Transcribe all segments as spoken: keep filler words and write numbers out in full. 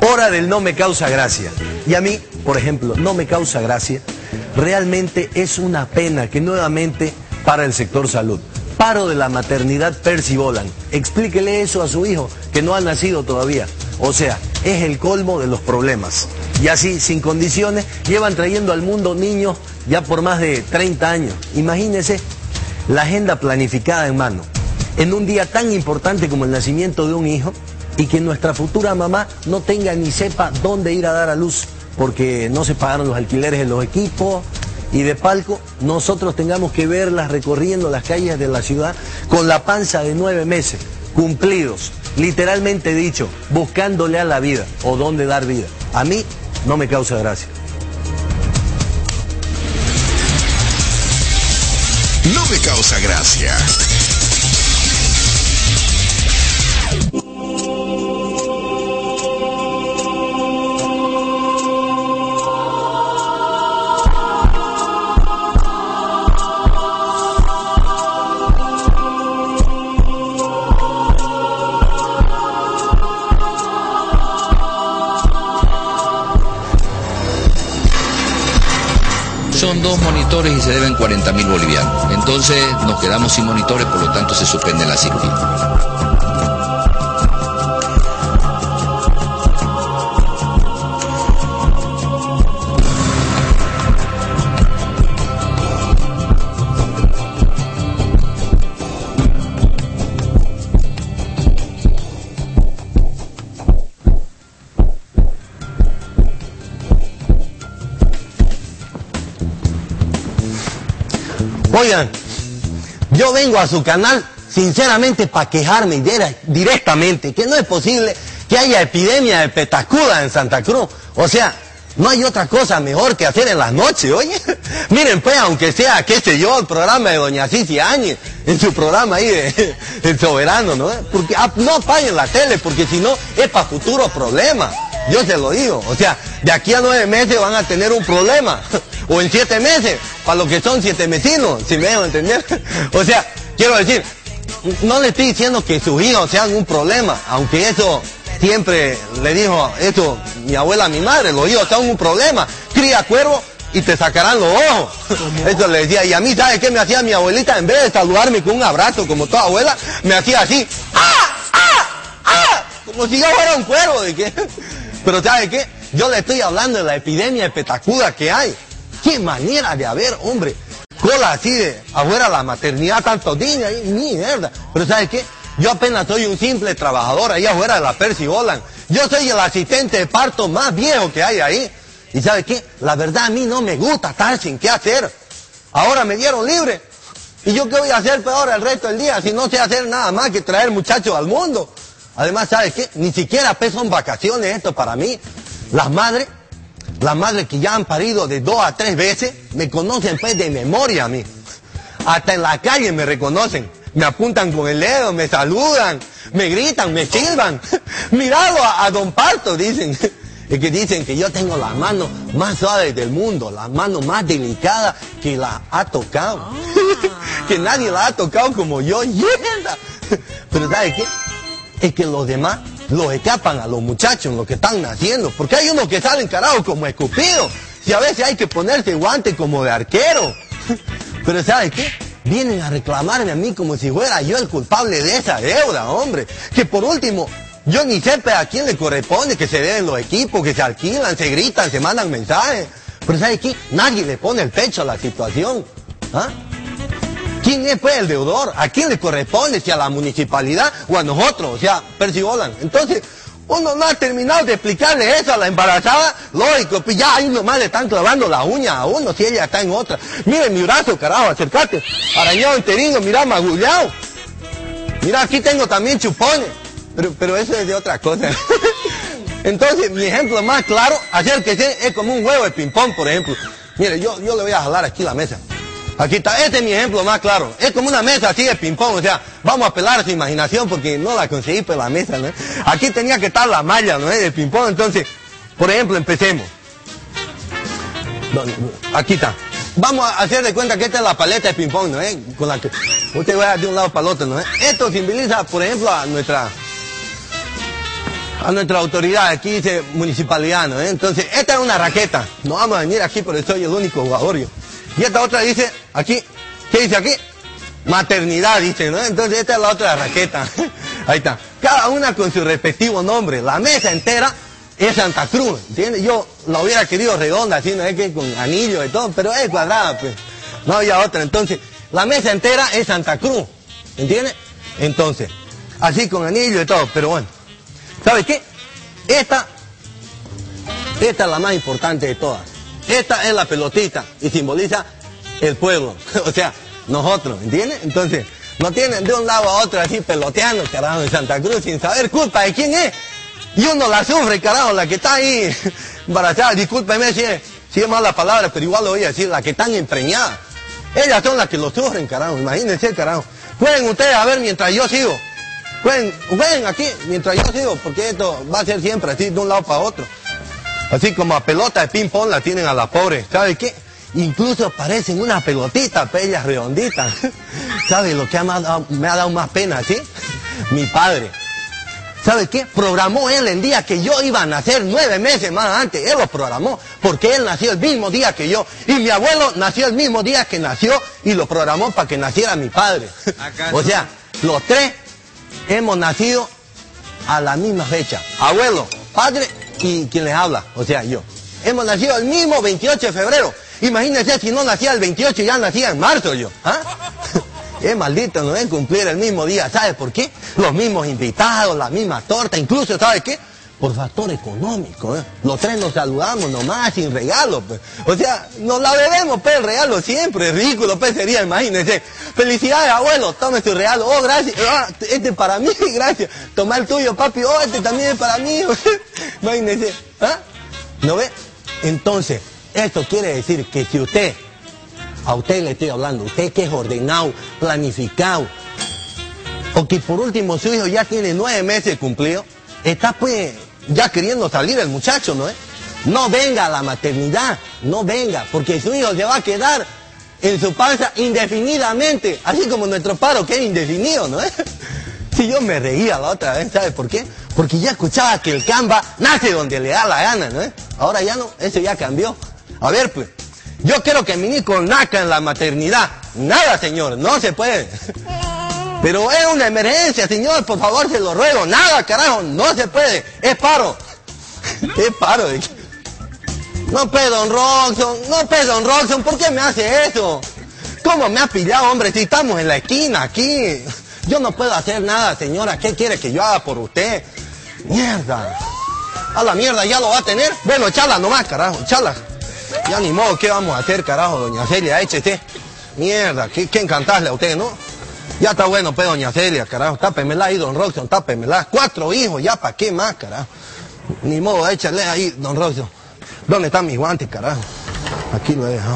Hora del no me causa gracia. Y a mí, por ejemplo, no me causa gracia. Realmente es una pena que nuevamente para el sector salud. Paro de la maternidad Percy Boland. Explíquele eso a su hijo, que no ha nacido todavía. O sea, es el colmo de los problemas. Y así, sin condiciones, llevan trayendo al mundo niños ya por más de treinta años. Imagínese la agenda planificada en mano, en un día tan importante como el nacimiento de un hijo, y que nuestra futura mamá no tenga ni sepa dónde ir a dar a luz, porque no se pagaron los alquileres de los equipos, y de palco nosotros tengamos que verlas recorriendo las calles de la ciudad con la panza de nueve meses, cumplidos, literalmente dicho, buscándole a la vida o dónde dar vida. A mí no me causa gracia. No me causa gracia. Son dos monitores y se deben cuarenta mil bolivianos. Entonces nos quedamos sin monitores, por lo tanto se suspende la ciclista. Oigan, yo vengo a su canal sinceramente para quejarme directamente que no es posible que haya epidemia de petacuda en Santa Cruz. O sea, no hay otra cosa mejor que hacer en las noches, oye. Miren pues, aunque sea, qué sé yo, el programa de doña Cici Áñez, en su programa ahí de El Soberano, ¿no? Porque ah, no apaguen la tele, porque si no es para futuros problemas. Yo se lo digo, o sea, de aquí a nueve meses van a tener un problema. O en siete meses, para lo que son siete vecinos, si me dejan entender. O sea, quiero decir, no le estoy diciendo que sus hijos sean un problema, aunque eso siempre le dijo eso mi abuela a mi madre, los hijos son un problema. Cría cuervo y te sacarán los ojos. Eso le decía, y a mí, ¿sabes qué me hacía mi abuelita? En vez de saludarme con un abrazo como toda abuela, me hacía así, ¡ah! ¡ah! ¡ah! Como si yo fuera un cuervo, ¿de qué? Pero ¿sabe qué? Yo le estoy hablando de la epidemia de petacuda que hay. ¡Qué manera de haber, hombre! Cola así de afuera la maternidad, tantos niños ahí, mierda. Pero ¿sabe qué? Yo apenas soy un simple trabajador ahí afuera de la Percy Boland. Yo soy el asistente de parto más viejo que hay ahí. ¿Y sabe qué? La verdad a mí no me gusta estar sin qué hacer. Ahora me dieron libre. ¿Y yo qué voy a hacer peor el resto del día si no sé hacer nada más que traer muchachos al mundo? Además, ¿sabe qué? Ni siquiera pues, son vacaciones esto para mí. Las madres, las madres que ya han parido de dos a tres veces, me conocen pues de memoria a mí. Hasta en la calle me reconocen. Me apuntan con el dedo, me saludan, me gritan, me silban. Mirado a, a Don Parto, dicen. Es que dicen que yo tengo las manos más suaves del mundo, las manos más delicadas que la ha tocado. Ah. Que nadie la ha tocado como yo. ¡Mierda! Pero ¿sabe qué? Es que los demás los escapan a los muchachos, los que están naciendo, porque hay unos que salen carajo como escupidos, y a veces hay que ponerse guante como de arquero. Pero ¿sabes qué? Vienen a reclamarme a mí como si fuera yo el culpable de esa deuda, hombre. Que por último, yo ni sé a quién le corresponde que se deben los equipos, que se alquilan, se gritan, se mandan mensajes. Pero ¿sabes qué? Nadie le pone el pecho a la situación. ¿Ah? ¿Quién es pues el deudor? ¿A quién le corresponde? ¿Si a la municipalidad o a nosotros? O sea, Percy Boland. Entonces, uno no ha terminado de explicarle eso a la embarazada. Lógico, pues ya ahí nomás le están clavando la uña a uno si ella está en otra. Miren mi brazo, carajo, acércate. Arañado enterino, mira, magullado. Mira, aquí tengo también chupones. Pero, pero eso es de otra cosa. Entonces, mi ejemplo más claro, acérquese, es como un juego de ping-pong, por ejemplo. Mire, yo, yo le voy a jalar aquí la mesa. Aquí está, este es mi ejemplo más claro. Es como una mesa así de ping-pong, o sea, vamos a apelar a su imaginación porque no la conseguí por la mesa, ¿no? Aquí tenía que estar la malla, ¿no? De ping-pong, entonces, por ejemplo, empecemos. Aquí está. Vamos a hacer de cuenta que esta es la paleta de ping-pong, ¿no? ¿Eh? Con la que usted va de un lado para el otro, ¿no? Esto simboliza, por ejemplo, a nuestra... a nuestra autoridad, aquí dice municipalidad, ¿no? Entonces, esta es una raqueta. No vamos a venir aquí porque soy el único jugador yo. Y esta otra dice, aquí, ¿qué dice aquí? Maternidad, dice, ¿no? Entonces, esta es la otra raqueta. Ahí está. Cada una con su respectivo nombre. La mesa entera es Santa Cruz, ¿entiendes? Yo la hubiera querido redonda, así, ¿no? Es que con anillo y todo, pero es cuadrada, pues. No había otra. Entonces, la mesa entera es Santa Cruz, ¿entiendes? Entonces, así con anillo y todo, pero bueno. ¿Sabes qué? Esta, esta es la más importante de todas. Esta es la pelotita y simboliza el pueblo, o sea, nosotros, ¿entiendes? Entonces, no tienen de un lado a otro así peloteando, carajo, en Santa Cruz sin saber culpa de quién es. Y uno la sufre, carajo, la que está ahí embarazada, discúlpeme si es, si es mala palabra, pero igual lo voy a decir, la que están empreñadas. Ellas son las que lo sufren, carajo, imagínense, carajo. Pueden ustedes a ver mientras yo sigo. Jueguen, jueguen aquí mientras yo sigo, porque esto va a ser siempre así, de un lado para otro. Así como a pelota de ping-pong la tienen a la pobre. ¿Sabe qué? Incluso parecen una pelotita, pellas redonditas. ¿Sabe lo que me ha, dado, me ha dado más pena, sí? Mi padre. ¿Sabe qué? Programó él el día que yo iba a nacer, nueve meses más antes. Él lo programó, porque él nació el mismo día que yo. Y mi abuelo nació el mismo día que nació y lo programó para que naciera mi padre. ¿Acaso? O sea, los tres hemos nacido a la misma fecha. Abuelo, padre y quien les habla, o sea, yo. Hemos nacido el mismo veintiocho de febrero. Imagínense si no nacía el veintiocho, ya nacía en marzo yo. ¿Ah? Es maldito, no es cumplir el mismo día. ¿Sabe por qué? Los mismos invitados, la misma torta, incluso, ¿sabe qué? Por factor económico, ¿eh? Los tres nos saludamos nomás, sin regalo, pues. O sea, nos la debemos, pues, el regalo siempre. Ridículo, pues, sería, imagínense. Felicidades, abuelo, tome su regalo. Oh, gracias. Ah, este es para mí, gracias. Toma el tuyo, papi. Oh, este también es para mí. Imagínense. ¿Ah? ¿No ve? Entonces, esto quiere decir que si usted, a usted le estoy hablando, usted que es ordenado, planificado, o que por último su hijo ya tiene nueve meses cumplido, está pues ya queriendo salir el muchacho, ¿no es? No venga a la maternidad, no venga, porque su hijo se va a quedar en su panza indefinidamente, así como nuestro paro que es indefinido, ¿no es? Si yo me reía la otra vez, ¿sabe por qué? Porque ya escuchaba que el Camba nace donde le da la gana, ¿no es? Ahora ya no, eso ya cambió. A ver, pues, yo quiero que mi hijo naca en la maternidad. Nada, señor, no se puede. Pero es una emergencia, señor, por favor, se lo ruego. Nada, carajo, no se puede. Es paro. Es paro. No, pues, don Roxon, no, pues, don Roxon, ¿por qué me hace eso? ¿Cómo me ha pillado, hombre? Si estamos en la esquina, aquí. Yo no puedo hacer nada, señora. ¿Qué quiere que yo haga por usted? Mierda. A la mierda, ¿ya lo va a tener? Bueno, echala nomás, carajo, echala. Ya ni modo, ¿qué vamos a hacer, carajo, doña Celia? Échese. Mierda, qué, qué encantarle a usted, ¿no? Ya está bueno, pues, doña Celia, carajo. Tápemela ahí, don Roxon, tápemela. Cuatro hijos, ya, ¿para qué más, carajo? Ni modo, échale ahí, don Roxon. ¿Dónde están mis guantes, carajo? Aquí lo he dejado.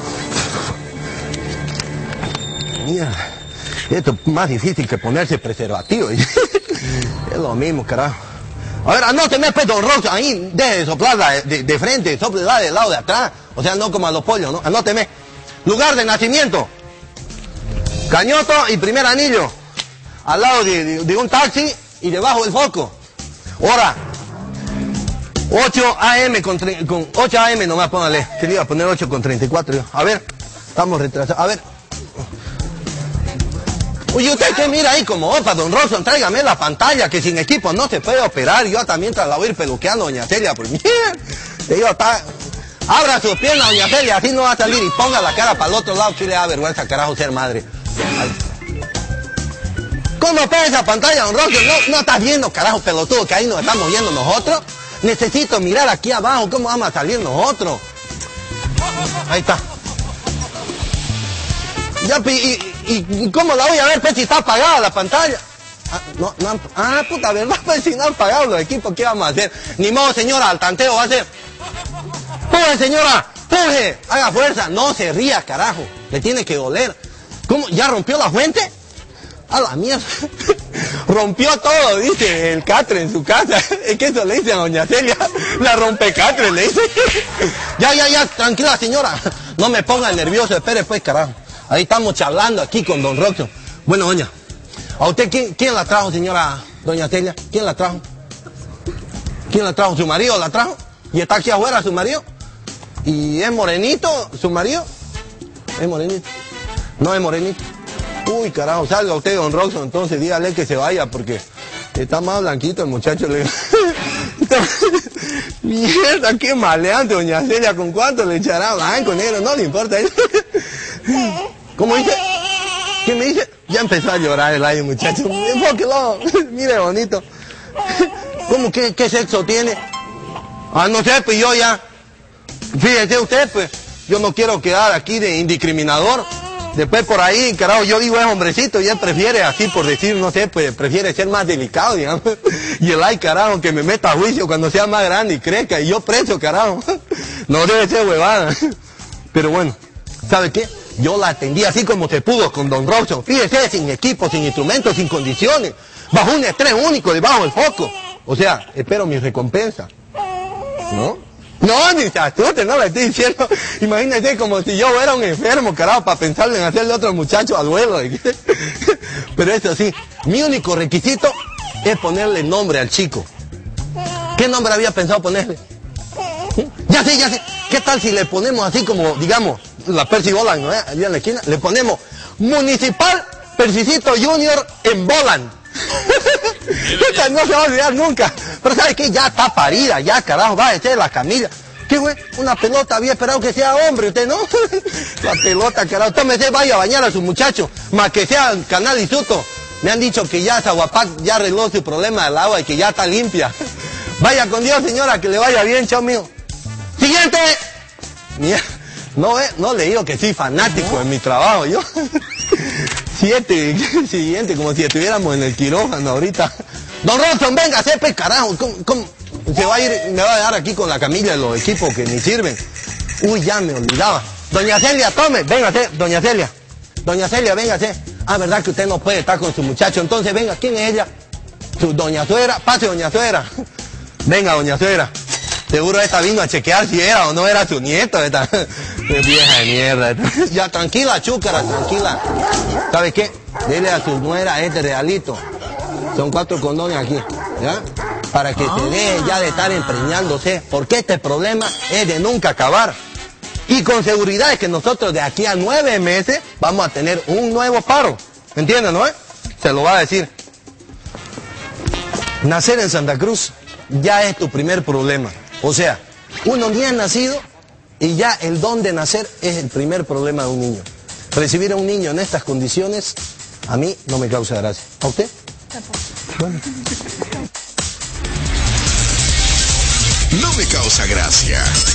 Mierda. Esto es más difícil que ponerse preservativo. Es lo mismo, carajo. A ver, anóteme, pues, don Roxon, ahí, deje de soplarla de, de, de frente, soplela del lado de atrás. O sea, no como a los pollos, ¿no? Anóteme. Lugar de nacimiento. Cañoto y primer anillo. Al lado de, de, de un taxi y debajo del foco. Hora. ocho a eme con, con ocho a eme nomás, póngale. Se le iba a poner ocho con treinta y cuatro yo. A ver, estamos retrasados. A ver. Oye, ¿usted qué mira ahí como opa, don Roxon? Tráigame la pantalla, que sin equipo no se puede operar. Yo también la voy a ir peluqueando, doña Celia, pues mira. Le digo, está... Abra sus piernas, doña Celia, así no va a salir y ponga la cara para el otro lado, que le da vergüenza, carajo, ser madre. Ay. ¿Cómo pega esa pantalla, don Roxon? No, no estás viendo, carajo, pelotudo, que ahí nos estamos viendo nosotros. Necesito mirar aquí abajo, ¿cómo vamos a salir nosotros? Ahí está. Ya, y, y, y ¿cómo la voy a ver, pues, si está apagada la pantalla? Ah, no, no, ah, puta, ¿verdad? Pues si no han pagado los equipos, ¿qué vamos a hacer? Ni modo, señora, al tanteo va a ser. ¡Puje, señora! ¡Puje! Haga fuerza. No se ría, carajo. Le tiene que doler. ¿Cómo? ¿Ya rompió la fuente? A la mierda. Rompió todo, dice el catre en su casa. Es que eso le dice a doña Celia. La rompecatre, le dice. Ya, ya, ya, tranquila, señora. No me ponga nervioso, espere pues, carajo. Ahí estamos charlando aquí con don Roxon. Bueno, doña, ¿a usted quién, quién la trajo, señora doña Celia? ¿Quién la trajo? ¿Quién la trajo? ¿Su marido la trajo? ¿Y está aquí afuera su marido? ¿Y es morenito su marido? ¿Es morenito? No es morenito. Uy, carajo, salga usted, don Roxon, entonces dígale que se vaya porque está más blanquito el muchacho. Le... Mierda, qué maleante, doña Celia, ¿con cuánto le echará? Blanco, negro, no le importa. ¿Cómo dice? ¿Qué me dice? Ya empezó a llorar el aire, muchacho. Enfóquelo, mire bonito. ¿Cómo qué, qué sexo tiene? Ah, no sé, pues yo ya. Fíjese usted, pues, yo no quiero quedar aquí de indiscriminador. Después por ahí, carajo, yo digo es hombrecito y él prefiere así, por decir, no sé, pues prefiere ser más delicado, digamos. Y el ay, carajo, que me meta a juicio cuando sea más grande y crezca y yo preso, carajo. No debe ser huevada. Pero bueno, ¿sabe qué? Yo la atendí así como se pudo con don Roxon. Fíjese, sin equipo, sin instrumentos, sin condiciones. Bajo un estrés único, debajo del foco. O sea, espero mi recompensa. ¿No? No, ni se asuste, no le estoy diciendo. Imagínese como si yo fuera un enfermo, carajo, para pensarle en hacerle otro muchacho al vuelo. Pero eso sí, mi único requisito es ponerle nombre al chico. ¿Qué nombre había pensado ponerle? ¿Sí? Ya sé, ya sé. ¿Qué tal si le ponemos así como, digamos, la Percy Boland, ¿no? Allá en la esquina, le ponemos Municipal Percicito Junior en Boland. Esta no se va a olvidar nunca. Pero ¿sabe qué? Ya está parida, ya carajo, va a echar la camilla. ¿Qué güey? Una pelota, había esperado que sea hombre, usted no. La pelota, carajo. Tómese, vaya a bañar a su muchacho, más que sea Canal Isuto. Me han dicho que ya Zaguapac ya arregló su problema del agua y que ya está limpia. Vaya con Dios, señora, que le vaya bien, chao mío. Siguiente. Mira, no, eh, no le digo que soy fanático en mi trabajo, yo. Siete, siguiente, como si estuviéramos en el quirófano ahorita. Don Roxon, venga, sepe, carajo. ¿Cómo, cómo? Se va a ir, me va a dejar aquí con la camilla de los equipos que ni sirven. Uy, ya me olvidaba. Doña Celia, tome, véngase, doña Celia. Doña Celia, véngase. Ah, verdad que usted no puede estar con su muchacho. Entonces, venga, ¿quién es ella? Su doña suegra. Pase, doña suegra. Venga, doña suegra. Seguro esta vino a chequear si era o no era su nieto. Esta vieja de mierda. Ya, tranquila, chúcara, tranquila. ¿Sabe qué? Dele a su nuera este realito. Son cuatro condones aquí, ¿ya? Para que se deje ya de estar empreñándose. Porque este problema es de nunca acabar. Y con seguridad es que nosotros de aquí a nueve meses vamos a tener un nuevo paro. ¿Entienden, no? Se lo va a decir. Nacer en Santa Cruz ya es tu primer problema. O sea, uno ni ha nacido y ya el don de nacer es el primer problema de un niño. Recibir a un niño en estas condiciones, a mí no me causa gracia. ¿A usted? Bueno. No me causa gracia.